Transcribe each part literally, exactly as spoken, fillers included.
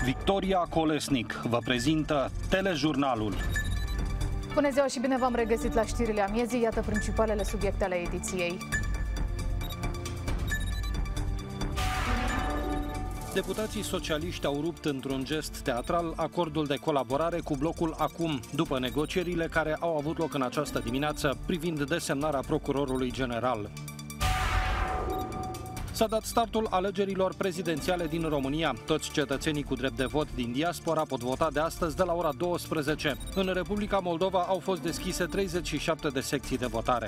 Victoria Colesnic vă prezintă Telejurnalul. Bună ziua și bine v-am regăsit la știrile amiezii. Iată principalele subiecte ale ediției. Deputații socialiști au rupt într-un gest teatral acordul de colaborare cu blocul Acum, după negocierile care au avut loc în această dimineață privind desemnarea procurorului general. S-a dat startul alegerilor prezidențiale din România. Toți cetățenii cu drept de vot din diaspora pot vota de astăzi de la ora douăsprezece. În Republica Moldova au fost deschise treizeci și șapte de secții de votare.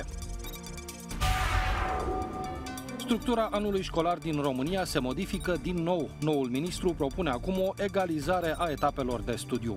Structura anului școlar din România se modifică din nou. Noul ministru propune acum o egalizare a etapelor de studiu.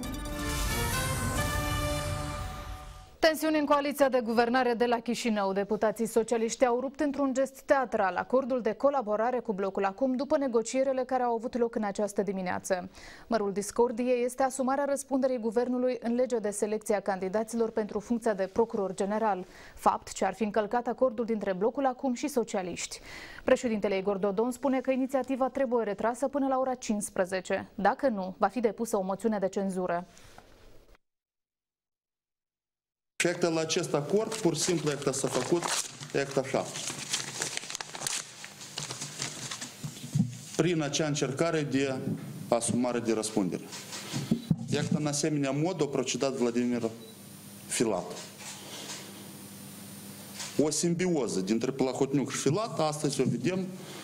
Tensiuni în coaliția de guvernare de la Chișinău. Deputații socialiști au rupt într-un gest teatral acordul de colaborare cu blocul Acum după negocierile care au avut loc în această dimineață. Mărul discordiei este asumarea răspunderii guvernului în legea de selecție a candidaților pentru funcția de procuror general, fapt ce ar fi încălcat acordul dintre blocul Acum și socialiști. Președintele Igor Dodon spune că inițiativa trebuie retrasă până la ora cincisprezece. Dacă nu, va fi depusă o moțiune de cenzură. Și la acest acord, pur și simplu, s-a făcut așa. Prin acea încercare de asumare de răspundere. Iată, în asemenea mod, a procedat Vladimir Filat. O simbioză dintre Plahotniuc și Filat, astăzi o vedem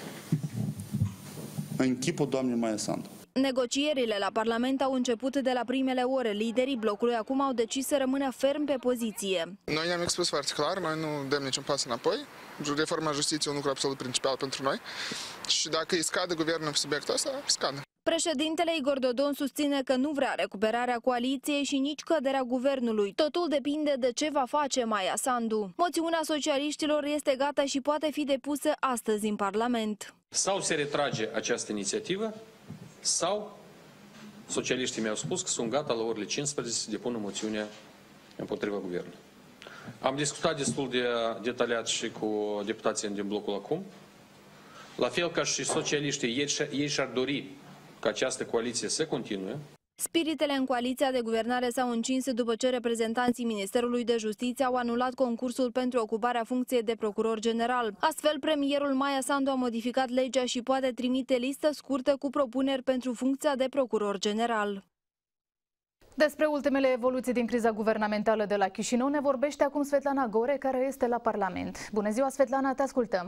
în chipul doamnei Maia Sandu. Negocierile la Parlament au început de la primele ore. Liderii blocului Acum au decis să rămână ferm pe poziție. Noi ne-am expus foarte clar, noi nu dăm niciun pas înapoi. Reforma justiției e un lucru absolut principal pentru noi. Și dacă îi scade guvernul pe subiectul ăsta, scade. Președintele Igor Dodon susține că nu vrea recuperarea coaliției și nici căderea guvernului. Totul depinde de ce va face Maia Sandu. Moțiunea socialiștilor este gata și poate fi depusă astăzi în Parlament. Sau se retrage această inițiativă, sau socialiștii mi-au spus că sunt gata la orele cincisprezece să depună moțiunea împotriva guvernului. Am discutat destul de detaliat și cu deputații din blocul Acum. La fel ca și socialiștii, ei și-ar dori ca această coaliție să continue. Spiritele în coaliția de guvernare s-au încins după ce reprezentanții Ministerului de Justiție au anulat concursul pentru ocuparea funcției de procuror general. Astfel, premierul Maia Sandu a modificat legea și poate trimite listă scurtă cu propuneri pentru funcția de procuror general. Despre ultimele evoluții din criza guvernamentală de la Chișinău ne vorbește acum Svetlana Gore, care este la Parlament. Bună ziua, Svetlana, te ascultăm!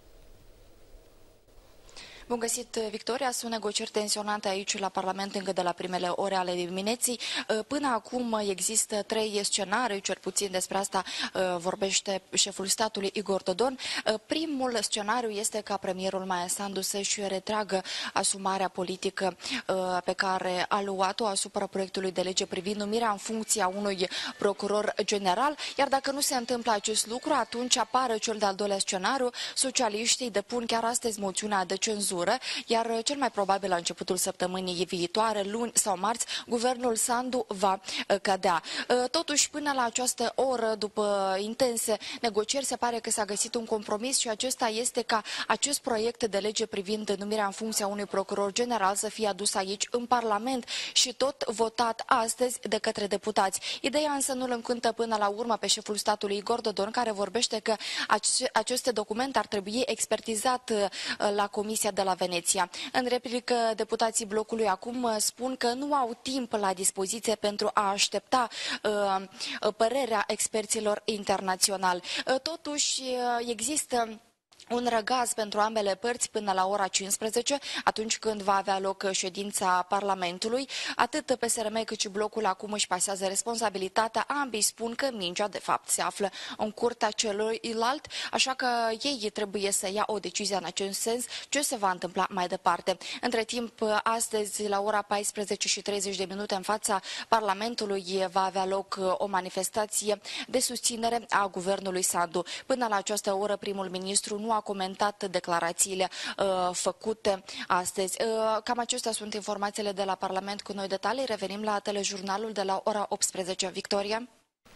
Bun găsit, Victoria. Sunt negocieri tensionante aici la Parlament încă de la primele ore ale dimineții. Până acum există trei scenarii, cel puțin despre asta vorbește șeful statului Igor Dodon. Primul scenariu este ca premierul Maia Sandu să-și retragă asumarea politică pe care a luat-o asupra proiectului de lege privind numirea în funcția unui procuror general, iar dacă nu se întâmplă acest lucru, atunci apare cel de-al doilea scenariu. Socialiștii depun chiar astăzi moțiunea de cenzură, iar cel mai probabil la începutul săptămânii viitoare, luni sau marți, guvernul Sandu va cădea. Totuși, până la această oră, după intense negocieri, se pare că s-a găsit un compromis și acesta este ca acest proiect de lege privind numirea în funcția unui procuror general să fie adus aici în Parlament și tot votat astăzi de către deputați. Ideea însă nu îl încântă până la urmă pe șeful statului Igor Dodon, care vorbește că aceste documente ar trebui expertizat la Comisia de la Veneția. În replică, deputații blocului Acum spun că nu au timp la dispoziție pentru a aștepta uh, părerea experților internaționali. Uh, totuși, uh, există un răgaz pentru ambele părți până la ora cincisprezece, atunci când va avea loc ședința Parlamentului. Atât P S R M cât și blocul Acum își pasează responsabilitatea. Ambii spun că mingea de fapt se află în curtea celuilalt, așa că ei trebuie să ia o decizie în acest sens ce se va întâmpla mai departe. Între timp, astăzi la ora paisprezece și treizeci de minute în fața Parlamentului va avea loc o manifestație de susținere a guvernului Sandu. Până la această oră, primul ministru nu a comentat declarațiile uh, făcute astăzi. Uh, cam acestea sunt informațiile de la Parlament. Cu noi detalii revenim la telejurnalul de la ora optsprezece. Victoria?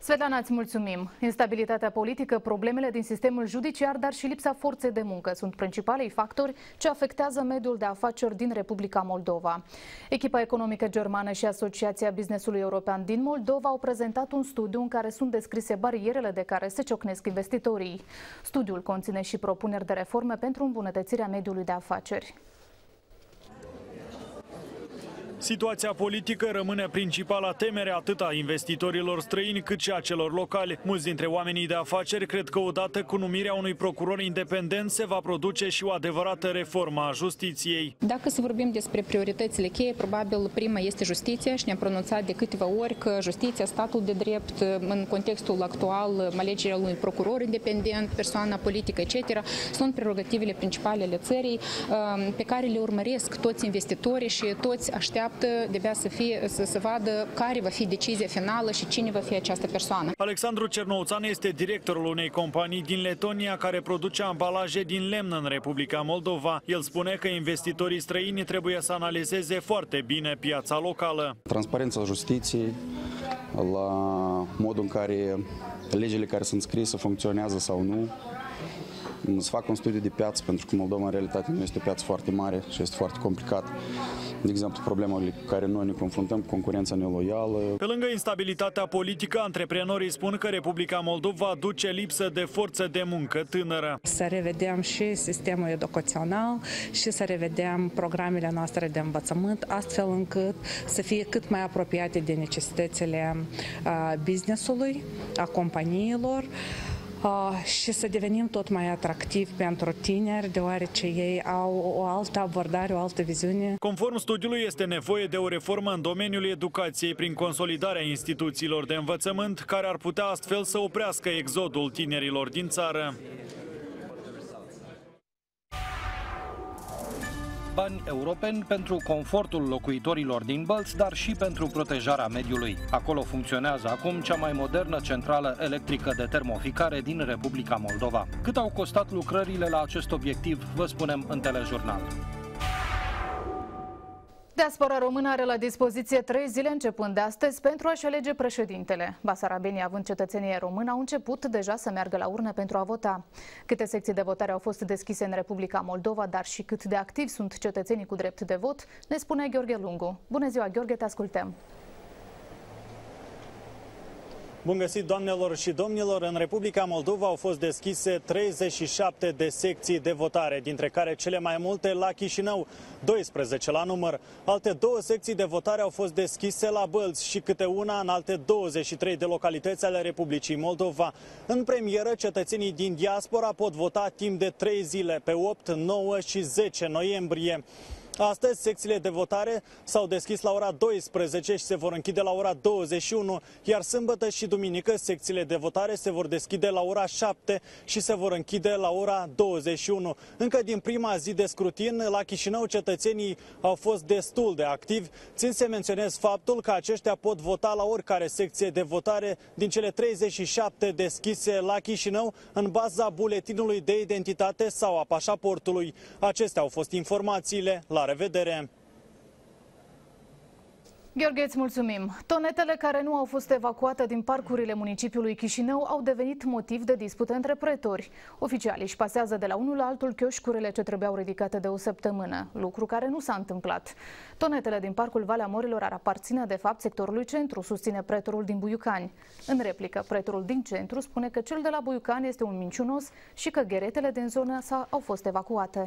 Svetlana, îți mulțumim. Instabilitatea politică, problemele din sistemul judiciar, dar și lipsa forței de muncă sunt principalii factori ce afectează mediul de afaceri din Republica Moldova. Echipa economică germană și Asociația Businessului European din Moldova au prezentat un studiu în care sunt descrise barierele de care se ciocnesc investitorii. Studiul conține și propuneri de reforme pentru îmbunătățirea mediului de afaceri. Situația politică rămâne principala temere atât a investitorilor străini cât și a celor locali. Mulți dintre oamenii de afaceri cred că odată cu numirea unui procuror independent se va produce și o adevărată reformă a justiției. Dacă să vorbim despre prioritățile cheie, probabil prima este justiția și ne-am pronunțat de câteva ori că justiția, statul de drept, în contextul actual, alegerea unui procuror independent, persoana politică, et cetera, sunt prerogativele principale ale țării pe care le urmăresc toți investitorii și toți așteaptă de să, fie, să se vadă care va fi decizia finală și cine va fi această persoană. Alexandru Cernouțan este directorul unei companii din Letonia care produce ambalaje din lemn în Republica Moldova. El spune că investitorii străini trebuie să analizeze foarte bine piața locală. Transparența justiției, la modul în care legile care sunt scrise funcționează sau nu. Să fac un studiu de piață, pentru că Moldova în realitate nu este o piață foarte mare și este foarte complicat. De exemplu, problemele cu care noi ne confruntăm, concurența neloială. Pe lângă instabilitatea politică, antreprenorii spun că Republica Moldova duce lipsă de forță de muncă tânără. Să revedem și sistemul educațional și să revedem programele noastre de învățământ, astfel încât să fie cât mai apropiate de necesitățile business-ului, a companiilor, și să devenim tot mai atractivi pentru tineri, deoarece ei au o altă abordare, o altă viziune. Conform studiului, este nevoie de o reformă în domeniul educației prin consolidarea instituțiilor de învățământ, care ar putea astfel să oprească exodul tinerilor din țară. Bani europeni pentru confortul locuitorilor din Bălț, dar și pentru protejarea mediului. Acolo funcționează acum cea mai modernă centrală electrică de termoficare din Republica Moldova. Cât au costat lucrările la acest obiectiv, vă spunem în telejurnal. Diaspora română are la dispoziție trei zile începând de astăzi pentru a-și alege președintele. Basarabenii, având cetățenie română, au început deja să meargă la urne pentru a vota. Câte secții de votare au fost deschise în Republica Moldova, dar și cât de activi sunt cetățenii cu drept de vot, ne spune Gheorghe Lungu. Bună ziua, Gheorghe, te ascultăm! Bun găsit, doamnelor și domnilor! În Republica Moldova au fost deschise treizeci și șapte de secții de votare, dintre care cele mai multe la Chișinău, doisprezece la număr. Alte două secții de votare au fost deschise la Bălț și câte una în alte douăzeci și trei de localități ale Republicii Moldova. În premieră, cetățenii din diaspora pot vota timp de trei zile, pe opt, nouă și zece noiembrie. Astăzi, secțiile de votare s-au deschis la ora douăsprezece și se vor închide la ora douăzeci și unu, iar sâmbătă și duminică secțiile de votare se vor deschide la ora șapte și se vor închide la ora douăzeci și unu. Încă din prima zi de scrutin, la Chișinău, cetățenii au fost destul de activi. Țin să menționez faptul că aceștia pot vota la oricare secție de votare din cele treizeci și șapte deschise la Chișinău, în baza buletinului de identitate sau a pașaportului. Acestea au fost informațiile. La La revedere! Gheorghe, îți mulțumim. Tonetele care nu au fost evacuate din parcurile municipiului Chișinău au devenit motiv de dispute între pretori. Oficialii își pasează de la unul la altul chioșcurile ce trebuiau ridicate de o săptămână, lucru care nu s-a întâmplat. Tonetele din parcul Valea Morilor ar aparține de fapt sectorului centru, susține pretorul din Buiucani. În replică, pretorul din centru spune că cel de la Buiucani este un minciunos și că gheretele din zonă au fost evacuate.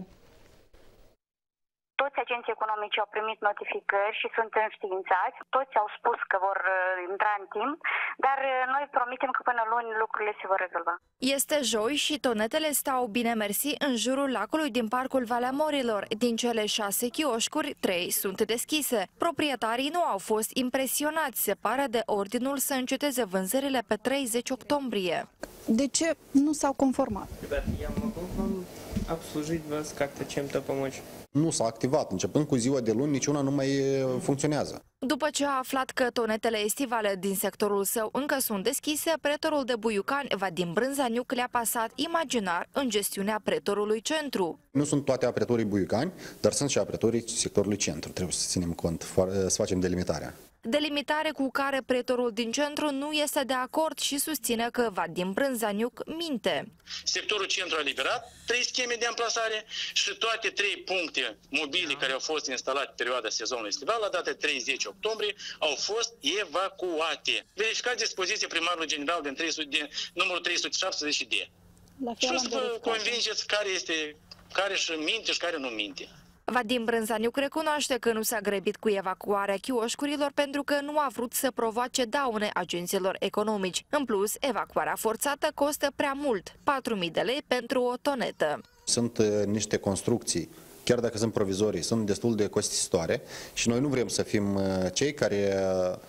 Toți agenții economici au primit notificări și sunt înștiințați. Toți au spus că vor intra în timp, dar noi promitem că până luni lucrurile se vor rezolva. Este joi și tonetele stau bine mersi în jurul lacului din parcul Valea Morilor. Din cele șase chioșcuri, trei sunt deschise. Proprietarii nu au fost impresionați, se pare, de ordinul să înceteze vânzările pe treizeci octombrie. De ce nu s-au conformat? Я могу вам обслужить вас как-то чем-то помочь? Nu s-a activat. Începând cu ziua de luni, niciuna nu mai funcționează. După ce a aflat că tonetele estivale din sectorul său încă sunt deschise, pretorul de Buiucani, Vadim Brânzaniuc, le-a pasat imaginar în gestiunea pretorului centru. Nu sunt toate apretorii Buiucani, dar sunt și apretorii sectorului centru. Trebuie să ținem cont, să facem delimitarea. delimitare cu care pretorul din centru nu este de acord și susține că Vadim Brânzaniuc minte. Sectorul centru a liberat trei scheme de amplasare și toate trei puncte mobile care au fost instalate în perioada sezonului estival, la data treizeci octombrie, au fost evacuate. Verificați dispoziția primarului general din trei sute de, numărul trei sute șaptezeci D. Și o să vă convingeți care este, care și minte și care nu minte. Vadim Brânzaniuc recunoaște că nu s-a grăbit cu evacuarea chioșcurilor pentru că nu a vrut să provoace daune agenților economici. În plus, evacuarea forțată costă prea mult, patru mii de lei pentru o tonetă. Sunt niște construcții, chiar dacă sunt provizorii, sunt destul de costisitoare și noi nu vrem să fim cei care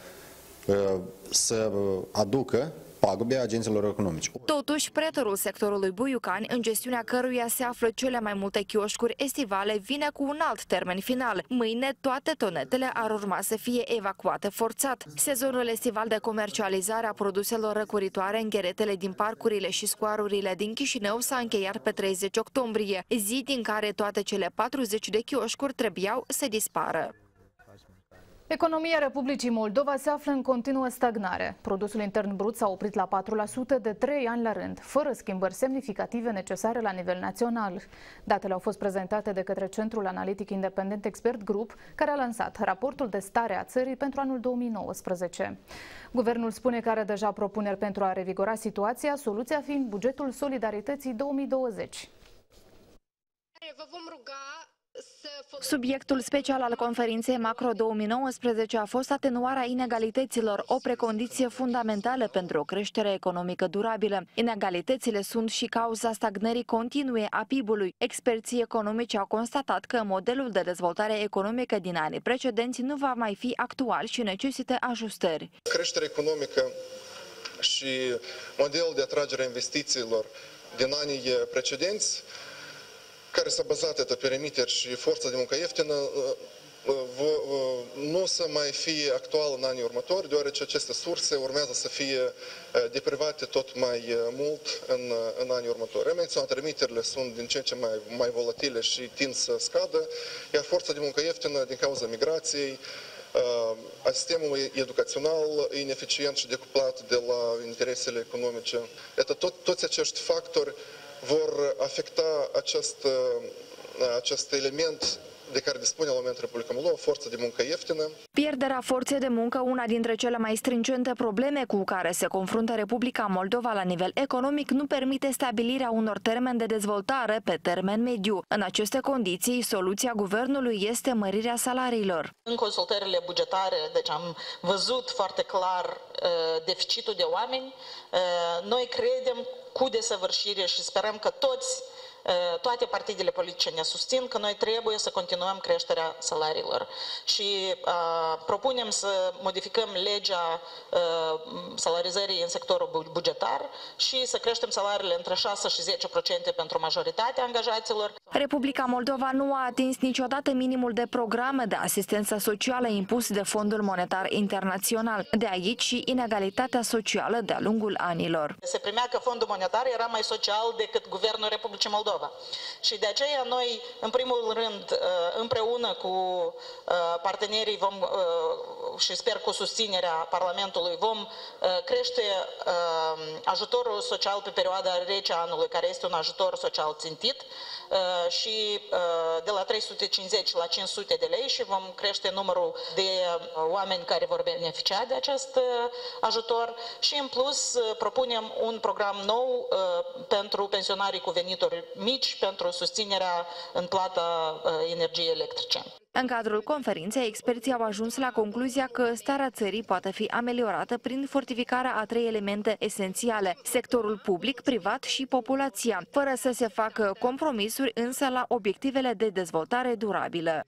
să aducă pagube agenților economici. Totuși, pretorul sectorului Buiucani, în gestiunea căruia se află cele mai multe chioșcuri estivale, vine cu un alt termen final. Mâine toate tonetele ar urma să fie evacuate forțat. Sezonul estival de comercializare a produselor răcoritoare în gheretele din parcurile și scoarurile din Chișinău s-a încheiat pe treizeci octombrie, zi din care toate cele patruzeci de chioșcuri trebuiau să dispară. Economia Republicii Moldova se află în continuă stagnare. Produsul intern brut s-a oprit la patru la sută de trei ani la rând, fără schimbări semnificative necesare la nivel național. Datele au fost prezentate de către Centrul Analitic Independent Expert Group, care a lansat raportul de stare a țării pentru anul două mii nouăsprezece. Guvernul spune că are deja propuneri pentru a revigora situația, soluția fiind bugetul Solidarității două mii douăzeci. Vă vom ruga Subiectul special al conferinței Macro două mii nouăsprezece a fost atenuarea inegalităților, o precondiție fundamentală pentru o creștere economică durabilă. Inegalitățile sunt și cauza stagnării continue a P I B-ului. Experții economici au constatat că modelul de dezvoltare economică din anii precedenți nu va mai fi actual și necesită ajustări. Creșterea economică și modelul de atragere a investițiilor din anii precedenți, care s-a bazat pe remiteri și forța de muncă ieftină, nu să mai fie actual în anii următori, deoarece aceste surse urmează să fie deprivate tot mai mult în, în anii următori. Am menționat, remiterile sunt din ce în ce mai, mai volatile și tind să scadă, iar forța de muncă ieftină, din cauza migrației, a sistemului educațional ineficient și decuplat de la interesele economice. Iată, tot, toți acești factori vor afecta acest, acest element de care dispune la moment Republica Moldova, forță de muncă ieftină. Pierderea forței de muncă, una dintre cele mai stringente probleme cu care se confruntă Republica Moldova la nivel economic, nu permite stabilirea unor termeni de dezvoltare pe termen mediu. În aceste condiții, soluția guvernului este mărirea salariilor. În consultările bugetare, deci am văzut foarte clar deficitul de oameni. Noi credem cu desăvârșire și sperăm că toți toate partidele politice ne susțin că noi trebuie să continuăm creșterea salariilor și uh, propunem să modificăm legea uh, salarizării în sectorul bugetar și să creștem salariile între șase și zece la sută pentru majoritatea angajaților. Republica Moldova nu a atins niciodată minimul de programe de asistență socială impus de Fondul Monetar Internațional. De aici și inegalitatea socială de-a lungul anilor. Se primea că Fondul Monetar era mai social decât Guvernul Republicii Moldova. Și de aceea noi, în primul rând, împreună cu partenerii vom, și sper cu susținerea Parlamentului, vom crește ajutorul social pe perioada rece a anului, care este un ajutor social țintit, și de la trei sute cincizeci la cinci sute de lei și vom crește numărul de oameni care vor beneficia de acest ajutor și în plus propunem un program nou pentru pensionarii cu venituri mici pentru susținerea în plata energiei electrice. În cadrul conferinței, experții au ajuns la concluzia că starea țării poate fi ameliorată prin fortificarea a trei elemente esențiale: sectorul public, privat și populația, fără să se facă compromisuri însă la obiectivele de dezvoltare durabilă.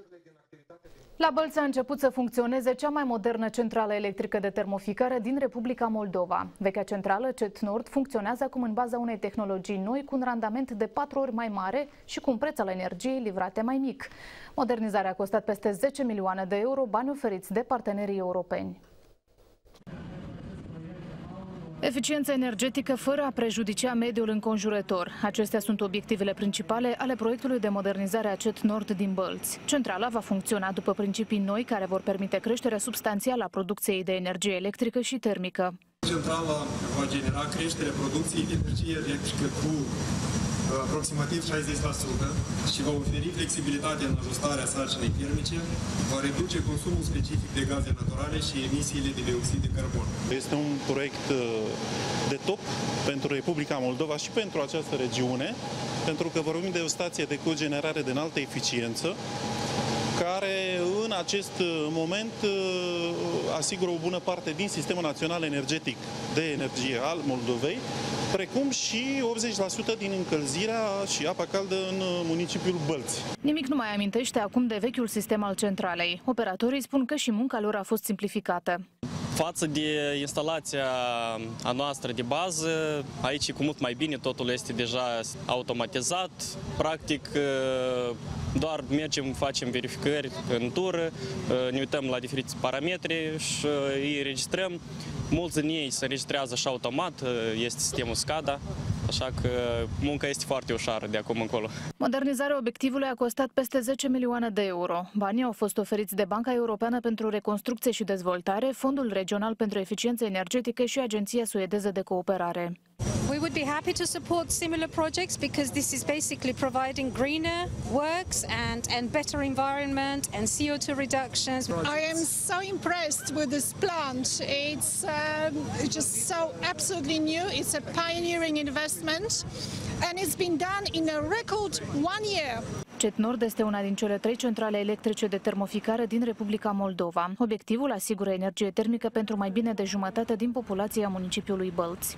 La Bălți a început să funcționeze cea mai modernă centrală electrică de termoficare din Republica Moldova. Vechea centrală, C E T Nord, funcționează acum în baza unei tehnologii noi, cu un randament de patru ori mai mare și cu un preț al energiei livrate mai mic. Modernizarea a costat peste zece milioane de euro, bani oferiți de partenerii europeni. Eficiență energetică fără a prejudicia mediul înconjurător. Acestea sunt obiectivele principale ale proiectului de modernizare a C E T Nord din Bălți. Centrala va funcționa după principii noi care vor permite creșterea substanțială a producției de energie electrică și termică. Centrala va genera creșterea producției de energie electrică cu aproximativ șaizeci la sută și va oferi flexibilitate în ajustarea sarcinei termice, va reduce consumul specific de gaze naturale și emisiile de dioxid de carbon. Este un proiect de top pentru Republica Moldova și pentru această regiune, pentru că vorbim de o stație de cogenerare de înaltă eficiență, care în acest moment asigură o bună parte din Sistemul Național Energetic de Energie al Moldovei, precum și optzeci la sută din încălzirea și apa caldă în municipiul Bălți. Nimic nu mai amintește acum de vechiul sistem al centralei. Operatorii spun că și munca lor a fost simplificată. Față de instalația a noastră de bază, aici e cu mult mai bine, totul este deja automatizat. Practic, doar mergem, facem verificări în tură, ne uităm la diferiți parametri și îi înregistrăm. Mulți din ei se înregistrează și automat, este sistemul SCADA, așa că munca este foarte ușoară de acum încolo. Modernizarea obiectivului a costat peste zece milioane de euro. Banii au fost oferiți de Banca Europeană pentru Reconstrucție și Dezvoltare, Fondul Regional pentru Eficiență Energetică și Agenția Suedeză de Cooperare. We would be happy to support similar projects because this is basically providing greener works and, and better environment and C O two reductions. I am so impressed with this plant. It's um, just so absolutely new. It's a pioneering investment and it's been done in a record one year. C E T Nord este una din cele trei centrale electrice de termoficare din Republica Moldova. Obiectivul asigură energie termică pentru mai bine de jumătate din populația municipiului Bălți.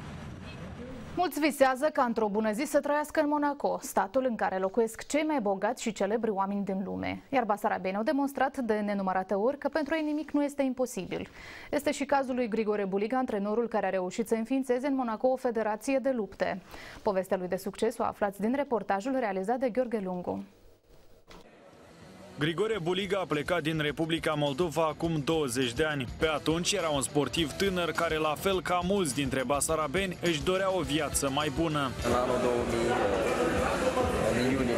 Mulți visează ca într-o bună zi să trăiască în Monaco, statul în care locuiesc cei mai bogați și celebri oameni din lume. Iar basarabenii au demonstrat de nenumărate ori că pentru ei nimic nu este imposibil. Este și cazul lui Grigore Buliga, antrenorul care a reușit să înființeze în Monaco o federație de lupte. Povestea lui de succes o aflați din reportajul realizat de Gheorghe Lungu. Grigore Buliga a plecat din Republica Moldova acum douăzeci de ani. Pe atunci era un sportiv tânăr care, la fel ca mulți dintre basarabeni, își dorea o viață mai bună. În anul două mii, în iunie,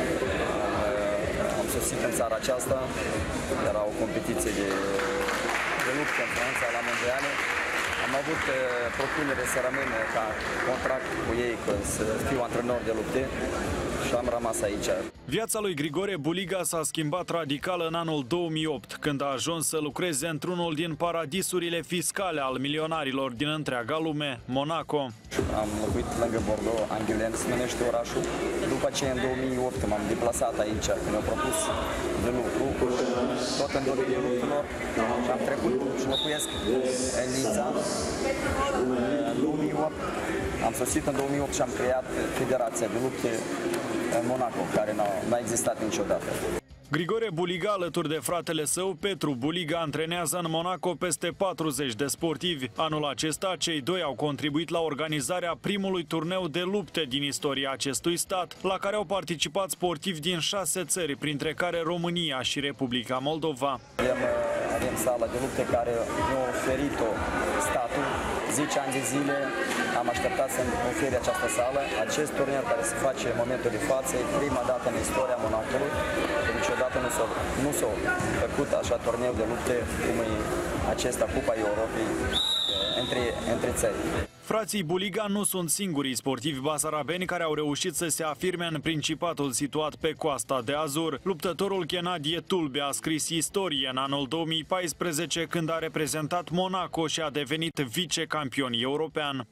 am sosit în țara aceasta. Era o competiție de, de luptă în Franța, la mondiale. Am avut propunere să rămân ca contract cu ei, că să fiu antrenor de lupte. Și am rămas aici. Viața lui Grigore Buliga s-a schimbat radical în anul două mii opt, când a ajuns să lucreze într-unul din paradisurile fiscale al milionarilor din întreaga lume, Monaco. Am locuit lângă Bordeaux, Angoulême, se numește orașul. După ce în două mii opt m-am deplasat aici, când mi-au propus de lucru, tot în domeniul luptelor, și am trecut și locuiesc în Nița. În două mii opt am sosit în două mii opt și am creat Federația de Lupte în Monaco, care nu a existat niciodată. Grigore Buliga, alături de fratele său, Petru Buliga, antrenează în Monaco peste patruzeci de sportivi. Anul acesta, cei doi au contribuit la organizarea primului turneu de lupte din istoria acestui stat, la care au participat sportivi din șase țări, printre care România și Republica Moldova. Avem, avem sala de lupte care ne-a oferit-o statul. zece ani de zile am așteptat să-mi ofere această sală. Acest turneu care se face în momentul de față e prima dată în istoria Monacului. Niciodată nu s-a, nu s-a făcut așa turneu de lupte cum e acesta, Cupa Europei, între, între țări. Frații Buliga nu sunt singurii sportivi basarabeni care au reușit să se afirme în Principatul situat pe Coasta de Azur. Luptătorul Ghenadie Tulbe a scris istorie în anul două mii paisprezece, când a reprezentat Monaco și a devenit vicecampion european.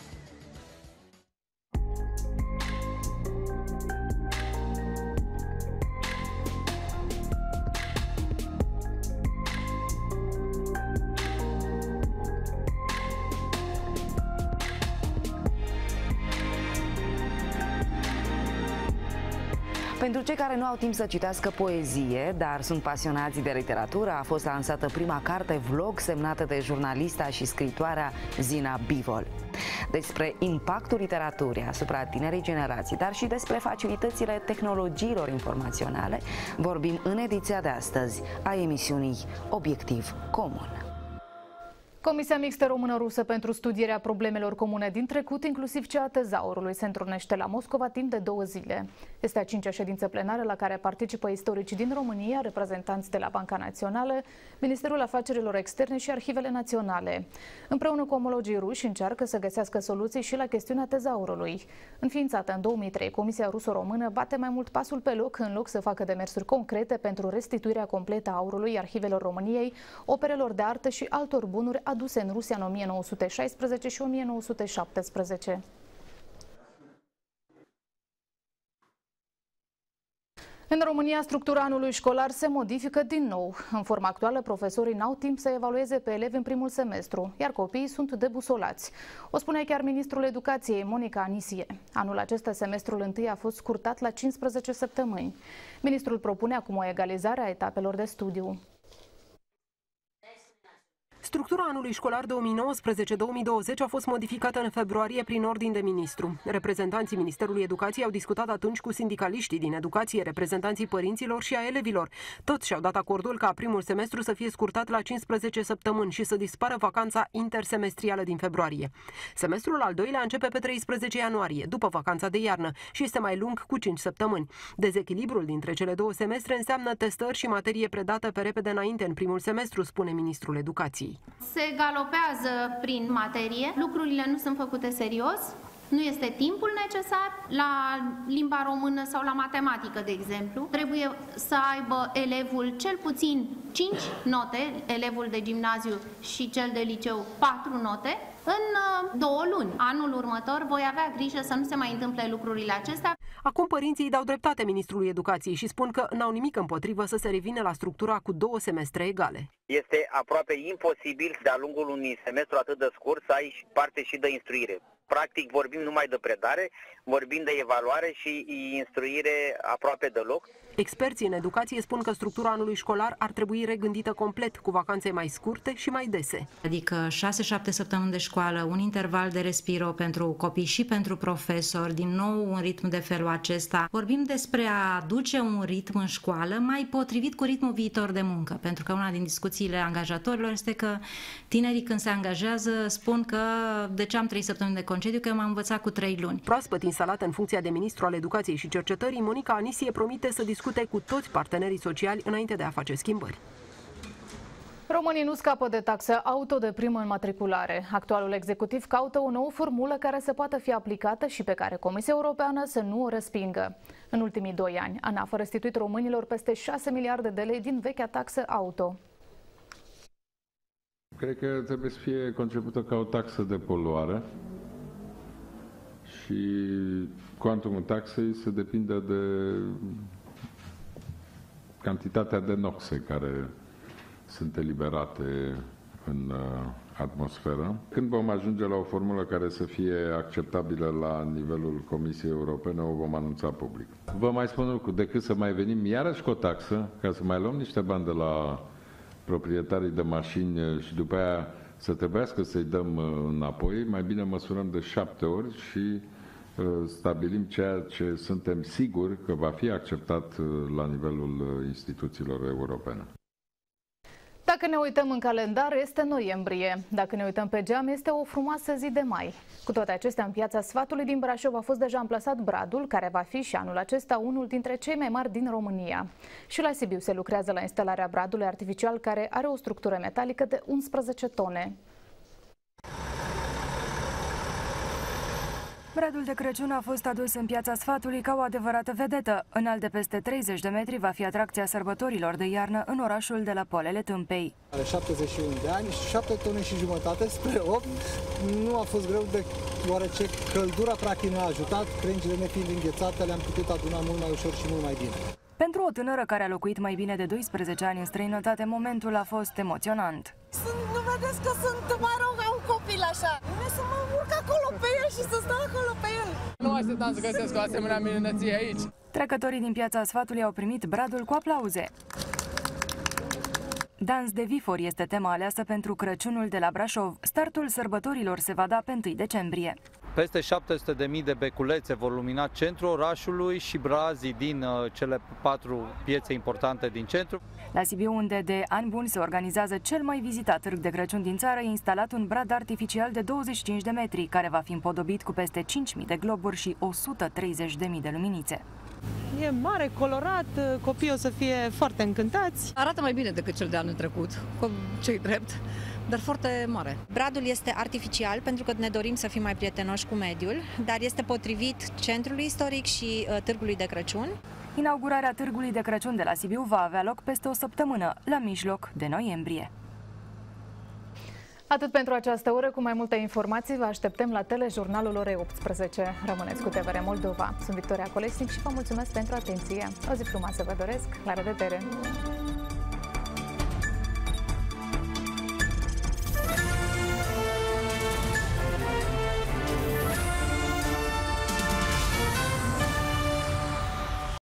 Pentru cei care nu au timp să citească poezie, dar sunt pasionați de literatură, a fost lansată prima carte vlog semnată de jurnalista și scriitoarea Zina Bivol. Despre impactul literaturii asupra tinerei generații, dar și despre facilitățile tehnologiilor informaționale, vorbim în ediția de astăzi a emisiunii Obiectiv Comun. Comisia mixtă română-rusă pentru studierea problemelor comune din trecut, inclusiv cea a tezaurului, se întrunește la Moscova timp de două zile. Este a cincea ședință plenară la care participă istoricii din România, reprezentanți de la Banca Națională, Ministerul Afacerilor Externe și Arhivele Naționale. Împreună cu omologii ruși încearcă să găsească soluții și la chestiunea tezaurului. Înființată în două mii trei, Comisia ruso-română bate mai mult pasul pe loc în loc să facă demersuri concrete pentru restituirea completă a aurului, arhivelor României, operelor de artă și altor bunuri aduse în Rusia în o mie nouă sute șaisprezece și o mie nouă sute șaptesprezece. În România, structura anului școlar se modifică din nou. În forma actuală, profesorii n-au timp să evalueze pe elevi în primul semestru, iar copiii sunt debusolați. O spune chiar ministrul Educației, Monica Anisie. Anul acesta, semestrul întâi a fost scurtat la cincisprezece săptămâni. Ministrul propune acum o egalizare a etapelor de studiu. Structura anului școlar două mii nouăsprezece două mii douăzeci a fost modificată în februarie prin ordin de ministru. Reprezentanții Ministerului Educației au discutat atunci cu sindicaliștii din educație, reprezentanții părinților și a elevilor. Toți și-au dat acordul ca primul semestru să fie scurtat la cincisprezece săptămâni și să dispară vacanța intersemestrială din februarie. Semestrul al doilea începe pe treisprezece ianuarie, după vacanța de iarnă, și este mai lung cu cinci săptămâni. Dezechilibrul dintre cele două semestre înseamnă testări și materie predată pe repede înainte în primul semestru, spune ministrul Educației. Se galopează prin materie, lucrurile nu sunt făcute serios, nu este timpul necesar la limba română sau la matematică, de exemplu. Trebuie să aibă elevul cel puțin cinci note, elevul de gimnaziu și cel de liceu patru note, în două luni. Anul următor voi avea grijă să nu se mai întâmple lucrurile acestea. Acum părinții îi dau dreptate ministrului Educației și spun că n-au nimic împotrivă să se revină la structura cu două semestre egale. Este aproape imposibil de-a lungul unui semestru atât de scurt să ai parte și de instruire. Practic vorbim numai de predare, vorbim de evaluare și instruire aproape deloc. Experții în educație spun că structura anului școlar ar trebui regândită complet, cu vacanțe mai scurte și mai dese. Adică șase șapte săptămâni de școală, un interval de respiro pentru copii și pentru profesori, din nou un ritm de felul acesta. Vorbim despre a aduce un ritm în școală mai potrivit cu ritmul viitor de muncă, pentru că una din discuțiile angajatorilor este că tinerii când se angajează spun că de ce am trei săptămâni de concediu, că m-am învățat cu trei luni. Proaspăt instalată în funcția de ministru al Educației și Cercetării, Monica Anisie promite să discute cu toți partenerii sociali înainte de a face schimbări. Românii nu scapă de taxă auto de primă înmatriculare. Actualul executiv caută o nouă formulă care să poată fi aplicată și pe care Comisia Europeană să nu o respingă. În ultimii doi ani, ANAF a restituit românilor peste șase miliarde de lei din vechea taxă auto. Cred că trebuie să fie concepută ca o taxă de poluare și cuantumul taxei să depindă de cantitatea de noxe care sunt eliberate în atmosferă. Când vom ajunge la o formulă care să fie acceptabilă la nivelul Comisiei Europene, o vom anunța public. Vă mai spun un lucru, decât să mai venim iarăși cu o taxă, ca să mai luăm niște bani de la proprietarii de mașini și după aia să trebuiască să-i dăm înapoi, mai bine măsurăm de șapte ori și stabilim ceea ce suntem siguri că va fi acceptat la nivelul instituțiilor europene. Dacă ne uităm în calendar, este noiembrie. Dacă ne uităm pe geam, este o frumoasă zi de mai. Cu toate acestea, în Piața Sfatului din Brașov a fost deja amplasat bradul, care va fi și anul acesta unul dintre cei mai mari din România. Și la Sibiu se lucrează la instalarea bradului artificial, care are o structură metalică de unsprezece tone. Bradul de Crăciun a fost adus în Piața Sfatului ca o adevărată vedetă. Înalt de peste treizeci de metri, va fi atracția sărbătorilor de iarnă în orașul de la Polele Tâmpei. Are șaptezeci și unu de ani, șapte tone și jumătate spre opt. Nu a fost greu deoarece căldura practic ne-a ajutat, crengile nefiind înghețate, le-am putut aduna mult mai ușor și mult mai bine. Pentru o tânără care a locuit mai bine de doisprezece ani în străinătate, momentul a fost emoționant. Sunt, nu vedeți că sunt, mă rog, un copil așa. Vreau să mă urc acolo pe el și să stau acolo pe el. Nu așteptam să găsesc o asemenea minunăție aici. Trecătorii din Piața Sfatului au primit bradul cu aplauze. Dans de vifori este tema aleasă pentru Crăciunul de la Brașov. Startul sărbătorilor se va da pe întâi decembrie. Peste șapte sute de mii de beculețe vor lumina centrul orașului și brazii din cele patru piețe importante din centru. La Sibiu, unde de ani buni se organizează cel mai vizitat târg de Crăciun din țară, e instalat un brad artificial de douăzeci și cinci de metri, care va fi împodobit cu peste cinci mii de globuri și o sută treizeci de mii de luminițe. E mare, colorat, copiii o să fie foarte încântați. Arată mai bine decât cel de anul trecut, ce-i drept, dar foarte mare. Bradul este artificial pentru că ne dorim să fim mai prietenoși cu mediul, dar este potrivit centrului istoric și uh, târgului de Crăciun. Inaugurarea târgului de Crăciun de la Sibiu va avea loc peste o săptămână, la mijloc de noiembrie. Atât pentru această oră. Cu mai multe informații vă așteptăm la telejurnalul orei optsprezece. Rămâneți cu T V R Moldova. Sunt Victoria Colesnic și vă mulțumesc pentru atenție. O zi frumoasă vă doresc. La revedere!